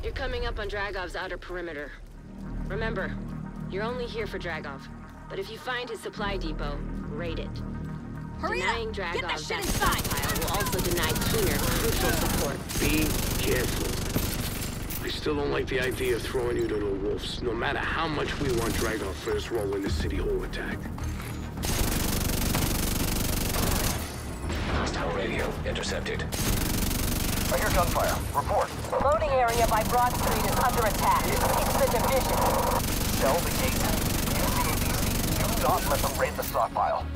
You're coming up on Dragov's outer perimeter. Remember, you're only here for Dragov. But if you find his supply depot, raid it. Hurry Denying up! Dragov Get that shit that inside! stockpile will also deny Keener crucial support. Be careful. I still don't like the idea of throwing you to the wolves, no matter how much we want Dragov for his role in the City Hall attack. Hostile radio intercepted. I hear gunfire. Report. The loading area by Broad Street is under attack. It's the division. Shell the gate. Use the APC. Do not let them raid the stockpile.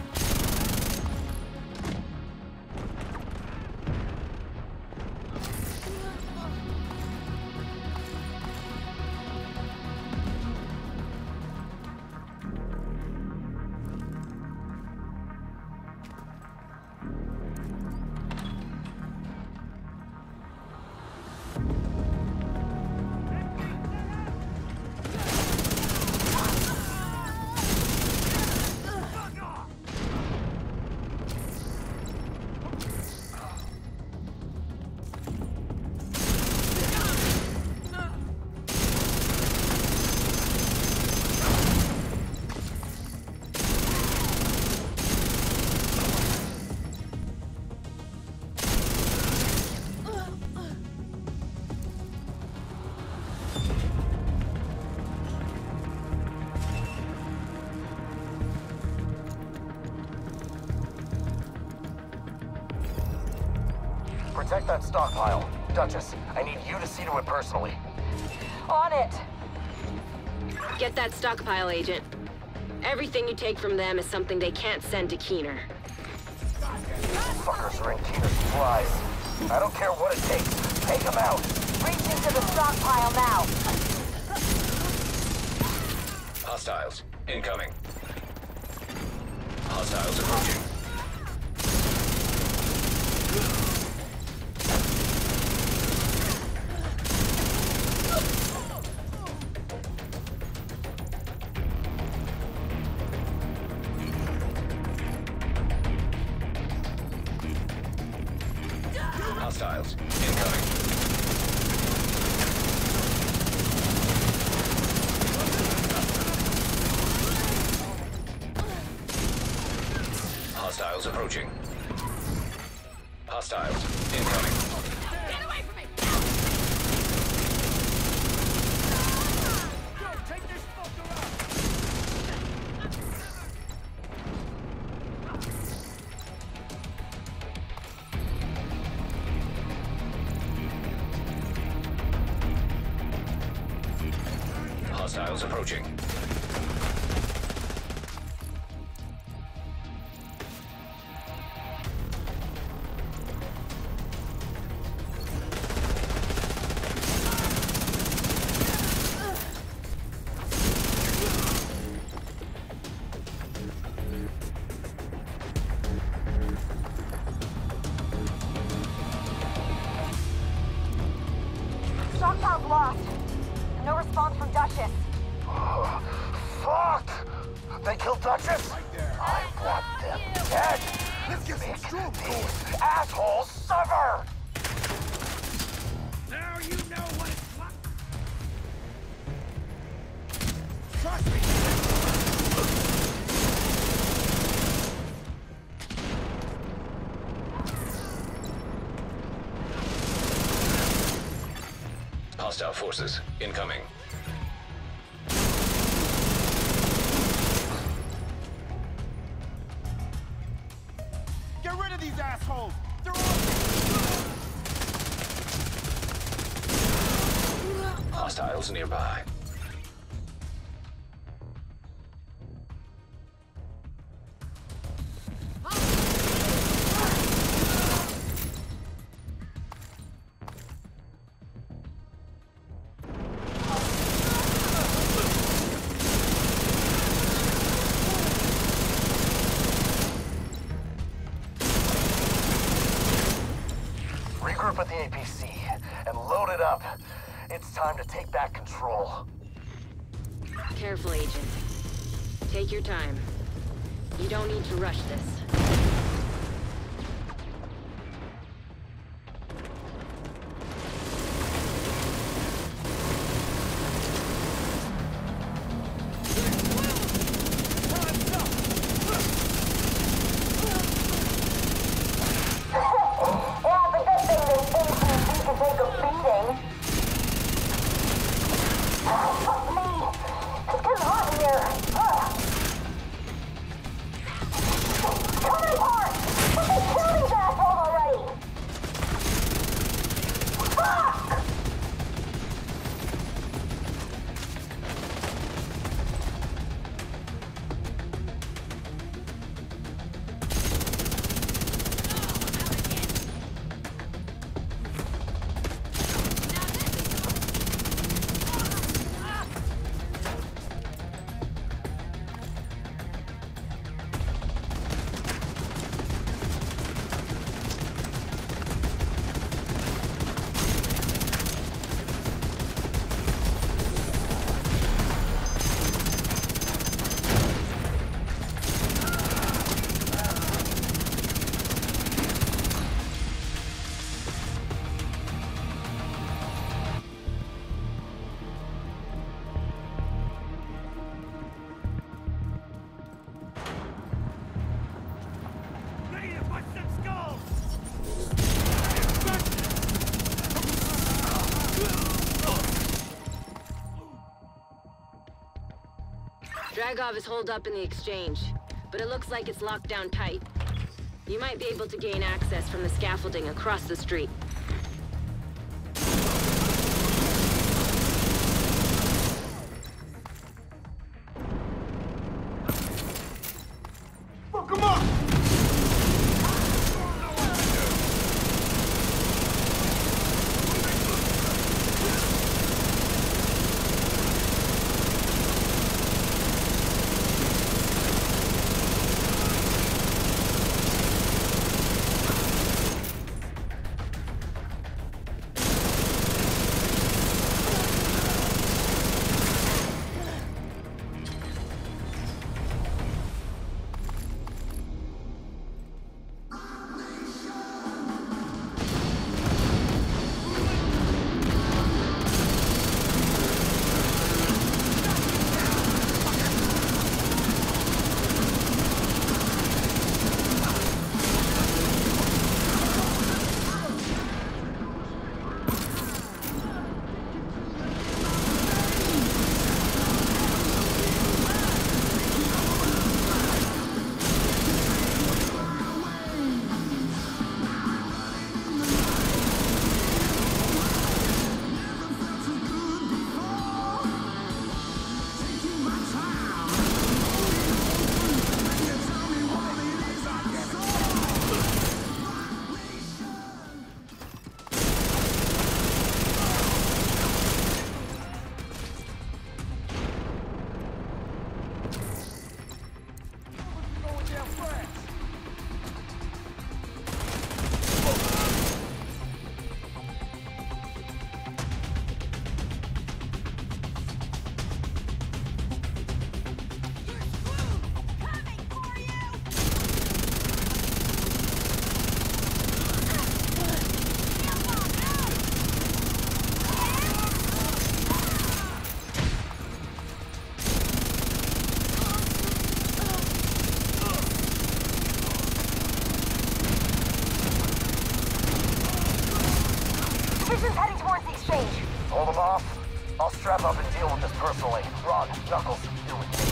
Protect that stockpile. Duchess, I need you to see to it personally. On it! Get that stockpile, Agent. Everything you take from them is something they can't send to Keener. Fuckers are in Keener's supplies. I don't care what it takes. Take them out. Reach into the stockpile now. Hostiles incoming. Hostiles approaching. Hostiles incoming. Hostiles approaching. Hostiles incoming. Get away from me! Take this fucker out! Hostiles approaching. Stockpile's lost. No response from Duchess. Fuck! They killed Duchess? I want them dead! Let's get some strong going! These assholes suffer! Now you know what it's like! Trust me! Hostile forces incoming. Get rid of these assholes! They're all... Hostiles nearby. Regroup at the APC and load it up. It's time to take back control. Careful, Agent. Take your time. You don't need to rush this. Dragov is holed up in the exchange, but it looks like it's locked down tight. You might be able to gain access from the scaffolding across the street. Fuck him up! Division's heading towards the exchange. Hold them off. I'll strap up and deal with this personally. Ron, Knuckles, you're with me.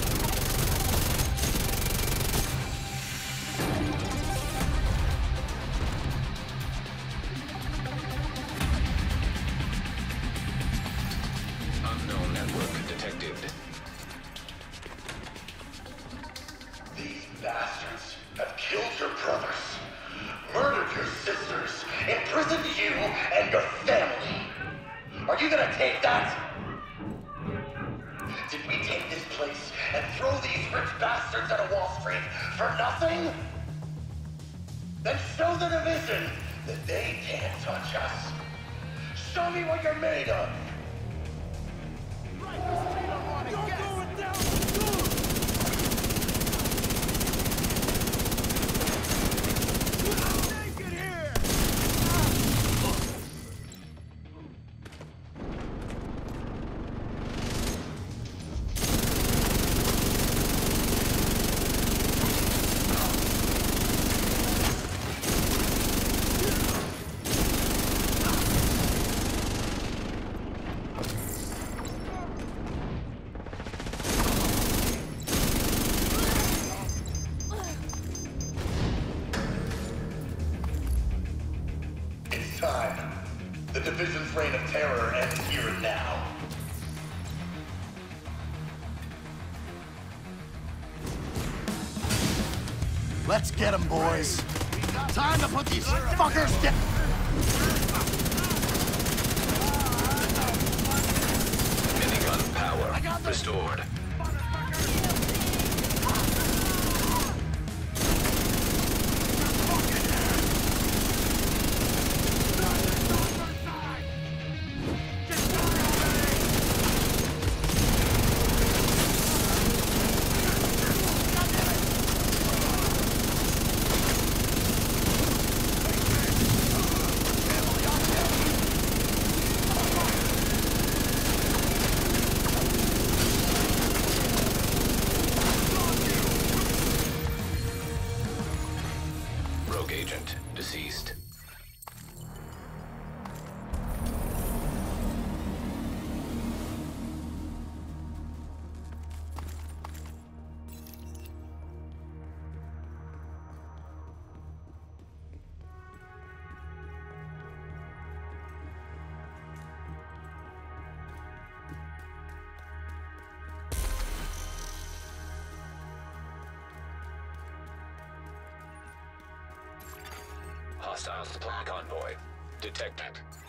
Unknown network detected. These bastards have killed your brothers, murdered your sisters, imprisoned you and your family. Are you gonna take that? Did we take this place and throw these rich bastards out of Wall Street for nothing? Then show the division that they can't touch us. Show me what you're made of. Time. The Division's reign of terror ends here and now. Let's get them, boys. Time to put these fuckers down. Minigun power restored. Agent deceased. Hostile supply convoy detected.